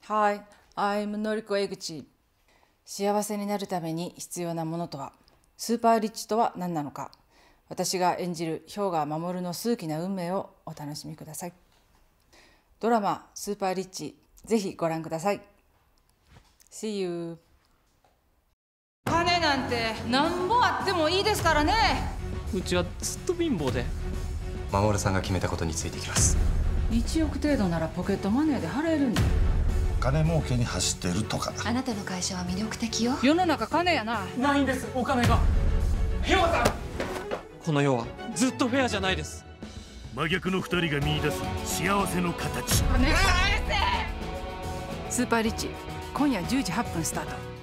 Hi, I'm Noriko Eguchi。幸せになるために必要なものとは、スーパーリッチとは何なのか、私が演じる氷河守の数奇な運命をお楽しみください。ドラマスーパーリッチ、ぜひご覧ください。See you。金なんて何ぼあってもいいですからね。 うちはずっと貧乏で。 守さんが決めたことについてきます。 1億程度ならポケットマネーで払えるんだ。 金儲けに走ってるとか。 あなたの会社は魅力的よ。 世の中金やな。 ないんです、お金が。氷河さん、この世はずっとフェアじゃないです。 真逆の2人が見出す幸せの形。 スーパーリッチ、今夜10時8分スタート。